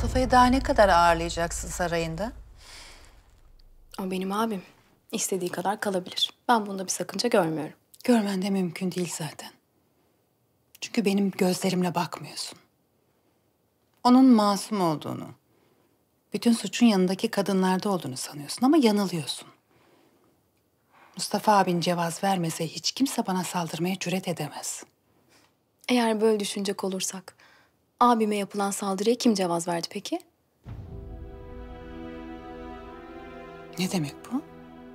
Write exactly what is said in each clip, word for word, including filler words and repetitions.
Mustafa'yı daha ne kadar ağırlayacaksın sarayında? O benim abim. İstediği kadar kalabilir. Ben bunda bir sakınca görmüyorum. Görmen de mümkün değil zaten. Çünkü benim gözlerimle bakmıyorsun. Onun masum olduğunu, bütün suçun yanındaki kadınlarda olduğunu sanıyorsun ama yanılıyorsun. Mustafa abin cevaz vermese hiç kimse bana saldırmaya cüret edemez. Eğer böyle düşünecek olursak, abime yapılan saldırıya kim cevaz verdi peki? Ne demek bu?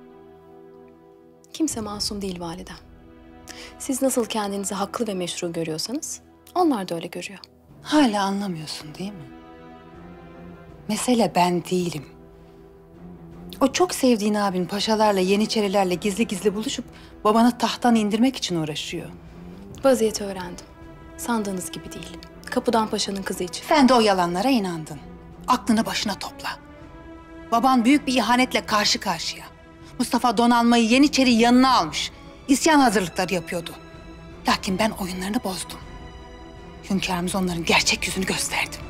Kimse masum değil validem. Siz nasıl kendinizi haklı ve meşru görüyorsanız, onlar da öyle görüyor. Hala anlamıyorsun değil mi? Mesele ben değilim. O çok sevdiğin abin paşalarla, yeniçerilerle gizli gizli buluşup babanı tahttan indirmek için uğraşıyor. Vaziyeti öğrendim. Sandığınız gibi değil. Kapıdan Paşa'nın kızı için. Sen de o yalanlara inandın. Aklını başına topla. Baban büyük bir ihanetle karşı karşıya. Mustafa donanmayı Yeniçeri'yi yanına almış. İsyan hazırlıkları yapıyordu. Lakin ben oyunlarını bozdum. Hünkârımız onların gerçek yüzünü gösterdim.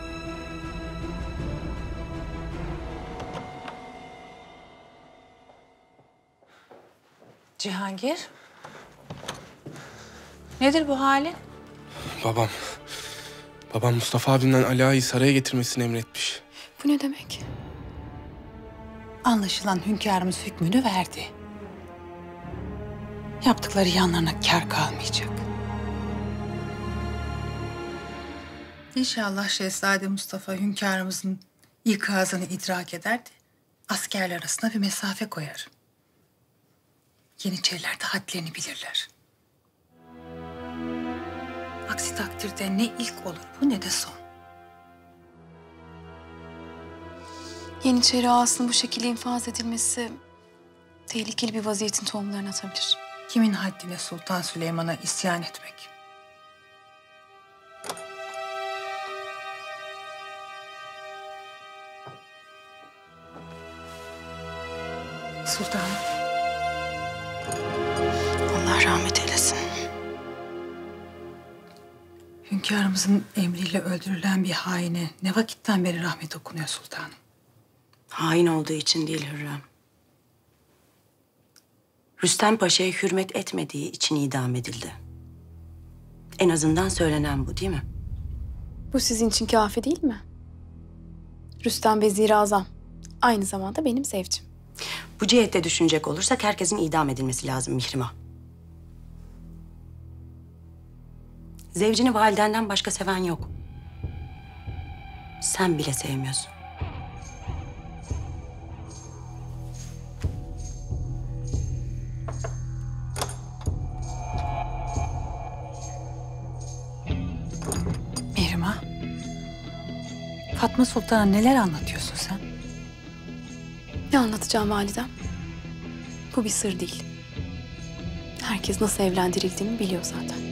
Cihangir. Nedir bu halin? Babam. Babam Mustafa abimden Ali Ağa'yı saraya getirmesini emretmiş. Bu ne demek? Anlaşılan hünkârımız hükmünü verdi. Yaptıkları yanlarına kâr kalmayacak. İnşallah Şehzade Mustafa hünkârımızın ikazını idrak eder de askerler arasında bir mesafe koyar. Yeniçeriler de hadlerini bilirler. Aksi takdirde ne ilk olur bu ne de son. Yeniçeri ağasının bu şekilde infaz edilmesi tehlikeli bir vaziyetin tohumlarını atabilir. Kimin haddine Sultan Süleyman'a isyan etmek? Sultanım. Allah rahmet eylesin. Hünkârımızın emriyle öldürülen bir haine ne vakitten beri rahmet okunuyor sultanım? Hain olduğu için değil Hürrem. Rüstem Paşa'ya hürmet etmediği için idam edildi. En azından söylenen bu değil mi? Bu sizin için kafi değil mi? Rüstem Vezir-i Azam. Aynı zamanda benim zevcim. Bu cihette düşünecek olursak herkesin idam edilmesi lazım Mihrimah. Zevcini validenden başka seven yok. Sen bile sevmiyorsun. Mihrimah. Fatma Sultan'a neler anlatıyorsun sen? Ne anlatacağım validem? Bu bir sır değil. Herkes nasıl evlendirildiğini biliyor zaten.